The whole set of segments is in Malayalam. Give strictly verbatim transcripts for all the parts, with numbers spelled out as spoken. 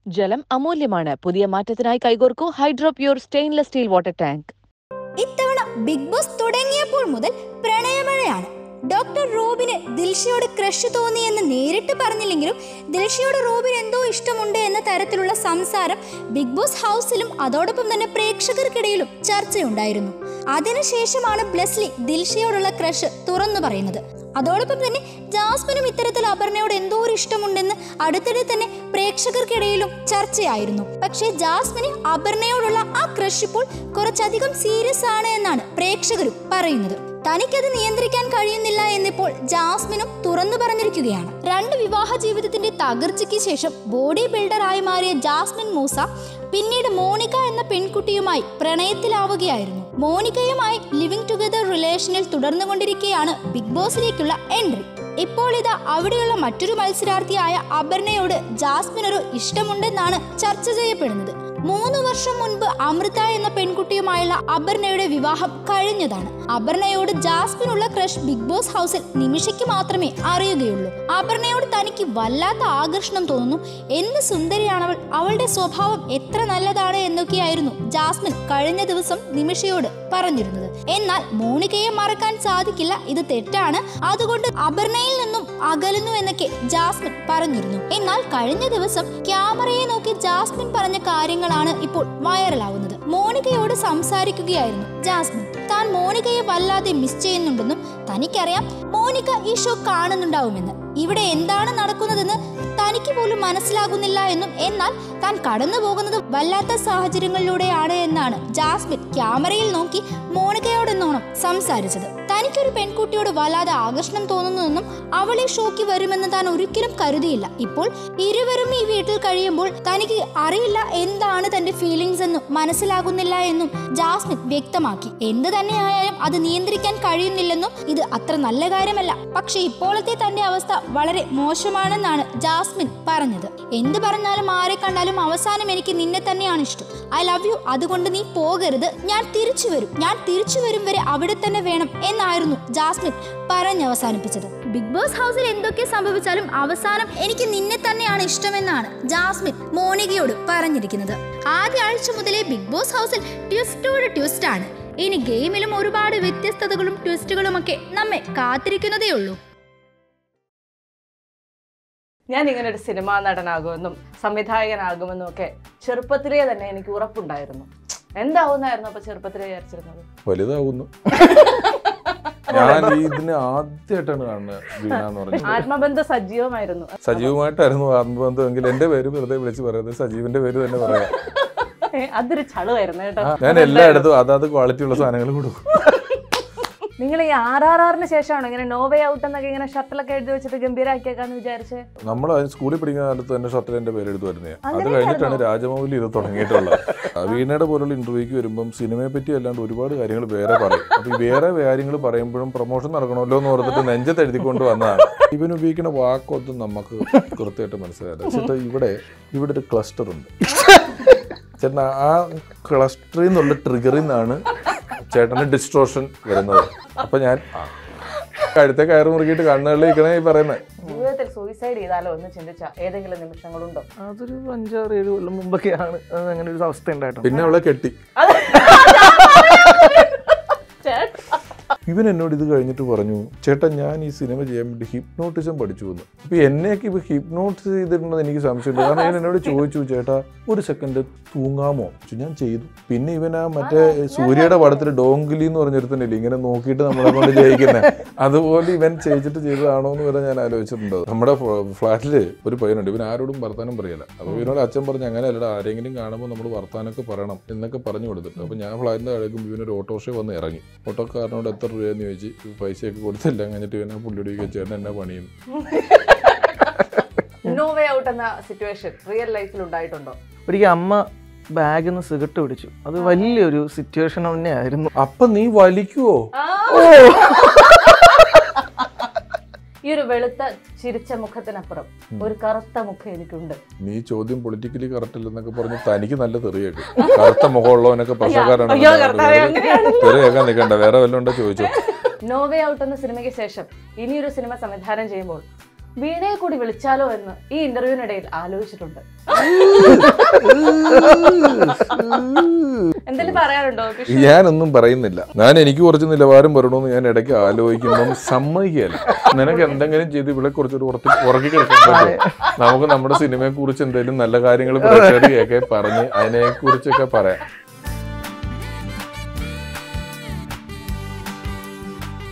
ജലം അമൂല്യമാണ്. പുതിയ മാറ്റത്തിനായി കൈകോർക്കൂ hydro pure stainless steel water tank. ഇത്തവണ ബിഗ് ബോസ് തുടങ്ങിയപ്പോൾ മുതൽ പ്രണയമഴയാണ്. ഡോക്ടർ റോബിന് ദിൽഷയോട് ക്രഷ് തോന്നിയെന്ന് നേരിട്ട് പറഞ്ഞില്ലെങ്കിലും ദിൽഷയോട് റോബിന് എന്തോ ഇഷ്ടമുണ്ട് എന്ന തരത്തിലുള്ള സംസാരം ബിഗ് ബോസ് ഹൗസിലും അതോടൊപ്പം തന്നെ പ്രേക്ഷകർക്കിടയിലും ചർച്ചയുണ്ടായിരുന്നു. അതിനുശേഷമാണ് ബ്ലെസ്ലി ദിൽഷയോടുള്ള ക്രഷ് തുറന്നു പറയുന്നത്. അതോടൊപ്പം തന്നെ ജാസ്മിനും ഇത്തരത്തിൽ അപർണയോട് എന്തോ ഒരു ഇഷ്ടമുണ്ടെന്ന് അടുത്തിടെ തന്നെ പ്രേക്ഷകർക്കിടയിലും ചർച്ചയായിരുന്നു. പക്ഷേ ജാസ്മിന് അപർണയോടുള്ള ആ ക്രഷ് ഇപ്പോൾ കുറച്ചധികം സീരിയസ് ആണ് എന്നാണ് പ്രേക്ഷകരും പറയുന്നത്. തനിക്കത് നിയന്ത്രിക്കാൻ കഴിയുന്നില്ല എന്നിപ്പോൾ ജാസ്മിനും തുറന്നു പറഞ്ഞിരിക്കുകയാണ്. രണ്ട് വിവാഹ ജീവിതത്തിന്റെ തകർച്ചയ്ക്ക് ശേഷം ബോഡി ബിൽഡറായി മാറിയ ജാസ്മിൻ മൂസ പിന്നീട് മോണിക്ക എന്ന പെൺകുട്ടിയുമായി പ്രണയത്തിലാവുകയായിരുന്നു. മോണിക്കയുമായി ലിവിംഗ് ടുഗദർ റിലേഷനിൽ തുടർന്നുകൊണ്ടിരിക്കെയാണ് ബിഗ് ബോസിലേക്കുള്ള എൻട്രി. ഇപ്പോൾ ഇതാ അവിടെയുള്ള മറ്റൊരു മത്സരാർത്ഥിയായ അപർണയോട് ജാസ്മിനൊരു ഇഷ്ടമുണ്ടെന്നാണ് ചർച്ച ചെയ്യപ്പെടുന്നത്. മൂന്ന് വർഷം മുൻപ് അമൃത എന്ന പെൺകുട്ടിയുമായുള്ള അപർണയുടെ വിവാഹം കഴിഞ്ഞതാണ്. അപർണയോട് ജാസ്മിനുള്ള ക്രഷ് ബിഗ് ബോസ് ഹൗസിൽ നിമിഷയ്ക്ക് മാത്രമേ അറിയുകയുള്ളൂ. അപർണയോട് തനിക്ക് വല്ലാത്ത ആകർഷണം തോന്നുന്നു, എന്ത് സുന്ദരിയാണവൾ, അവളുടെ സ്വഭാവം എത്ര നല്ലതാണ് എന്നൊക്കെയായിരുന്നു ജാസ്മിൻ കഴിഞ്ഞ ദിവസം നിമിഷയോട് പറഞ്ഞിരുന്നത്. എന്നാൽ മോണിക്കയെ മറക്കാൻ സാധിക്കില്ല, ഇത് തെറ്റാണ്, അതുകൊണ്ട് അപർണയിൽ നിന്നും അകലുന്നു എന്നൊക്കെ ജാസ്മിൻ പറഞ്ഞിരുന്നു. എന്നാൽ കഴിഞ്ഞ ദിവസം ക്യാമറയെ നോക്കി ജാസ്മിൻ പറഞ്ഞ കാര്യങ്ങളാണ് ഇപ്പോൾ വൈറലാവുന്നത്. മോണിക്കയോട് സംസാരിക്കുകയായിരുന്നു ജാസ്മിൻ. താൻ മോണിക്കയെ വല്ലാതെ മിസ് ചെയ്യുന്നുണ്ടെന്നും തനിക്കറിയാം മോണിക്ക ഈ ഷോ കാണുന്നുണ്ടാവുമെന്ന്. ഇവിടെ എന്താണ് നടക്കുന്നതെന്ന് തനിക്ക് പോലും മനസ്സിലാകുന്നില്ല എന്നും, എന്നാൽ താൻ കടന്നു പോകുന്നത് വല്ലാത്ത സാഹചര്യങ്ങളിലൂടെയാണ് എന്നാണ് ജാസ്മിൻ ക്യാമറയിൽ നോക്കി മോണിക്കയോടെന്നോണം സംസാരിച്ചത്. തനിക്കൊരു പെൺകുട്ടിയോട് വല്ലാതെ ആകർഷണം തോന്നുന്നതെന്നും അവൾ ഈ ഷോയ്ക്ക് വരുമെന്ന് താൻ ഒരിക്കലും കരുതിയില്ല. ഇപ്പോൾ ഇരുവരും ഈ വീട്ടിൽ കഴിയുമ്പോൾ തനിക്ക് അറിയില്ല എന്താണ് തന്റെ ഫീലിംഗ്സ് എന്നും മനസ്സിലാകുന്നില്ല എന്നും ജാസ്മിൻ വ്യക്തമാക്കി. എന്ത് തന്നെയായാലും അത് നിയന്ത്രിക്കാൻ കഴിയുന്നില്ലെന്നും ഇത് അത്ര നല്ല കാര്യമല്ല, പക്ഷെ ഇപ്പോഴത്തെ തന്റെ അവസ്ഥ വളരെ മോശമാണെന്നാണ് ജാസ്മിൻ പറഞ്ഞത്. എന്ത് പറഞ്ഞാലും ആരെ കണ്ടാലും അവസാനം എനിക്ക് നിന്നെ തന്നെയാണ് ഇഷ്ടം, ഐ ലവ് യു, അതുകൊണ്ട് നീ പോകരുത്, ഞാൻ തിരിച്ചു വരും, ഞാൻ തിരിച്ചു വരും വരെ അവിടെ തന്നെ വേണം എന്നായിരുന്നു ജാസ്മിൻ പറഞ്ഞവസാനിപ്പിച്ചത്. ബിഗ് ബോസ് ഹൗസിൽ എന്തൊക്കെ സംഭവിച്ചാലും അവസാനം എനിക്ക് നിന്നെ തന്നെയാണ് ഇഷ്ടമെന്നാണ് ജാസ്മിൻ മോണികയോട് പറഞ്ഞിരിക്കുന്നത്. ആദ്യ ആഴ്ച മുതലേ ബിഗ് ബോസ് ഹൗസിൽ ട്വിസ്റ്റോട് ട്വിസ്റ്റ് ആണ്. ഇനി ഗെയിമിലും ഒരുപാട് വ്യത്യസ്തതകളും ട്വിസ്റ്റുകളും ഒക്കെ നമ്മെ കാത്തിരിക്കുന്നതേ ഉള്ളൂ. ഞാൻ ഇങ്ങനെ ഒരു സിനിമാ നടനാകുമെന്നും സംവിധായകനാകുമെന്നും ഒക്കെ ചെറുപ്പത്തിലേ തന്നെ എനിക്ക് ഉറപ്പുണ്ടായിരുന്നു. എന്താവുന്നായിരുന്നു അപ്പൊ ചെറുപ്പത്തിലേ വിചാരിച്ചിരുന്നത്? വലുതാവുന്നു. ഞാൻ ഇതിന് ആദ്യമായിട്ടാണ് കാണുന്നത്. വീണ എന്ന് പറഞ്ഞത് ആത്മബന്ധം സജീവമായിരുന്നു. സജീവമായിട്ടായിരുന്നു ആത്മബന്ധം എങ്കിൽ എന്റെ പേര് വെറുതെ വിളിച്ച് പറയുന്നത് സജീവിന്റെ പേര് തന്നെ പറയാം. അതൊരു ചളുവായിരുന്നു കേട്ടോ. ഞാൻ എല്ലായിടത്തും അതാത് ക്വാളിറ്റി ഉള്ള സാധനങ്ങൾ കൊടുക്കും. നിങ്ങൾ ഈ ആർ ആർ ആറിന് ശേഷമാണോ ഇങ്ങനെ നോവേ ഔട്ട് എന്നൊക്കെ ഇങ്ങനെ ഷർട്ടിലൊക്കെ എഴുതി വെച്ചിട്ട് ഗംഭീരാക്കിയേക്കാന്ന് വിചാരിച്ചേ? നമ്മൾ സ്കൂളിൽ പഠിക്കുന്ന കാലത്ത് തന്നെ ഷർട്ടിൽ എന്റെ പേര് എഴുതി വരുന്നത്. അത് കഴിഞ്ഞിട്ടാണ് രാജമൗലി ഇത് തുടങ്ങിയിട്ടുള്ളത്. വീണയുടെ പോലുള്ള ഇന്റർവ്യൂക്ക് വരുമ്പം സിനിമയെ പറ്റി അല്ലാണ്ട് ഒരുപാട് കാര്യങ്ങൾ വേറെ പറയും. അപ്പൊ ഈ വേറെ കാര്യങ്ങൾ പറയുമ്പോഴും പ്രൊമോഷൻ നടക്കണമല്ലോ എന്ന് ഓർത്തിട്ട് നെഞ്ചത്ത് എഴുതിക്കൊണ്ട് വന്നതാണ്. ഇവൻ ഉപയോഗിക്കുന്ന വാക്കൊന്നും നമുക്ക് കൃത്യമായിട്ട് മനസ്സിലായില്ല. ചേട്ടാ ഇവിടെ ഇവിടെ ഒരു ക്ലസ്റ്റർ ഉണ്ട് ചേട്ടൻ, ആ ക്ലസ്റ്ററിൽ നിന്നുള്ള ട്രിഗറിൽ നിന്നാണ് ചേട്ടന് ഡിസ്ട്രോഷൻ വരുന്നത്. അപ്പൊ ഞാൻ കഴുത്തെ കയറ് മുറുകിയിട്ട് കണ്ണുകളിലേക്കാണ് ഈ പറയുന്നത്. ജീവിതത്തിൽ സൂയിസൈഡ് ചെയ്താലോ എന്ന് ചിന്തിച്ച ഏതെങ്കിലും നിമിഷങ്ങളുണ്ടോ? അതൊരു അഞ്ചാറ് ഏഴ് കൊല്ലം മുമ്പൊക്കെയാണ് അങ്ങനെ ഒരു അവസ്ഥ ഉണ്ടായിട്ടുണ്ട്. പിന്നെ അവളെ കെട്ടി. ഇവൻ എന്നോട് ഇത് കഴിഞ്ഞിട്ട് പറഞ്ഞു, ചേട്ടാ ഞാൻ ഈ സിനിമ ചെയ്യാൻ വേണ്ടി ഹിപ്നോട്ടിസം പഠിച്ചു എന്ന്. അപ്പൊ എന്നെയൊക്കെ ഇപ്പൊ ഹിപ്നോട്ടിസ് ചെയ്തിട്ടുണ്ടെന്ന് എനിക്ക് സംശയമുണ്ട്. കാരണം ഇവൻ എന്നോട് ചോദിച്ചു, ചേട്ടാ ഒരു സെക്കൻഡ് തൂങ്ങാമോ? ഞാൻ ചെയ്തു. പിന്നെ ഇവൻ ആ മറ്റേ സൂര്യയുടെ പടത്തിൽ ഡോങ്കിലി എന്ന് പറഞ്ഞിരുത്തന്നില്ലേ ഇങ്ങനെ നോക്കിയിട്ട് നമ്മളെ കൊണ്ട് ജയിക്കുന്നത്, അതുപോലെ ഇവൻ ചെയ്തിട്ട് ചെയ്തതാണോ എന്ന് വരെ ഞാൻ ആലോചിച്ചിട്ടുണ്ട്. നമ്മുടെ ഫ്ലാറ്റില് ഒരു പയ്യനുണ്ട്, ഇവൻ ആരോടും വർത്താനം പറയില്ല. അപ്പൊ ഇവനോട് അച്ഛൻ പറഞ്ഞു, അങ്ങനെ അല്ലടാ ആരെങ്കിലും കാണുമ്പോൾ നമ്മൾ വർത്താനൊക്കെ പറയണം എന്നൊക്കെ പറഞ്ഞു കൊടുത്തിട്ട്. അപ്പൊ ഞാൻ ഫ്ലാറ്റിന്റെ കഴിക്കുമ്പോൾ ഇവനൊരു ഓട്ടോറിക്ഷ വന്ന് ഇറങ്ങി. ഓട്ടോക്കാരനോട് എത്ര രൂപയെന്ന് ചോദിച്ച് പൈസയൊക്കെ കൊടുത്തില്ല. കഴിഞ്ഞിട്ട് ഇവനെ പുള്ളിയോട് ചേട്ടൻ എന്നാ പണിയും. നോ വേ ഔട്ട് എന്ന സിറ്റുവേഷൻ റിയൽ ലൈഫിൽ ഉണ്ടായിട്ടുണ്ടോ? ഒരിക്കൽ അമ്മ ബാഗിൽ നിന്ന് സിഗരറ്റ് പിടിച്ചു. അത് വലിയൊരു സിറ്റുവേഷൻ തന്നെയായിരുന്നു. അപ്പൊ നീ വലിക്കുവോ? ഈ ഒരു വെളുത്ത ചിരിച്ച മുഖത്തിനപ്പുറം ഒരു കറുത്ത മുഖം എനിക്കുണ്ട്. നീ ചോദ്യം പൊളിറ്റിക്കലി കറക്റ്റ് അല്ലെന്നൊക്കെ പറഞ്ഞ് തനിക്ക് നല്ല തെറിയേക്കും. കറുത്ത മുഖമുള്ളവനൊക്കെ പ്രശ്നക്കാരാണ്. തെറിയേക്കാൻ നിൽക്കണ്ട, വേറെ വല്ലതും ഉണ്ടോ ചോദിച്ചോ. നോ വേ ഔട്ട് എന്ന സിനിമയ്ക്ക് ശേഷം ഇനിയൊരു സിനിമ സംവിധാനം ചെയ്യുമ്പോൾ വീണയെ കൂടി വിളിച്ചാലോ എന്ന് ഈ ഇന്റർവ്യൂവിനിടയിൽ ആലോചിച്ചിട്ടുണ്ട്. എന്തെങ്കിലും പറയാനുണ്ടോ? ഞാനൊന്നും പറയുന്നില്ല. ഞാൻ എനിക്ക് കുറച്ച് നിലവാരം വരണമെന്ന് ഞാൻ ഇടയ്ക്ക് ആലോചിക്കുമ്പോൾ സമ്മതിക്കുകയല്ല. നിനക്ക് എന്തെങ്കിലും ചെയ്ത് ഇവിടെ കുറച്ചൊരു ഉറക്കി കിടക്കാൻ പറ്റും. നമുക്ക് നമ്മുടെ സിനിമയെ കുറിച്ച് എന്തെങ്കിലും നല്ല കാര്യങ്ങൾ പ്രേക്ഷകരെയൊക്കെ പറഞ്ഞ് അതിനെ കുറിച്ചൊക്കെ പറയാം.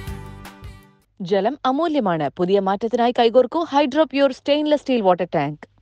ജലം അമൂല്യമാണ്. പുതിയ മാറ്റത്തിനായി കൈകോർക്കൂ hydro pure stainless steel water tank.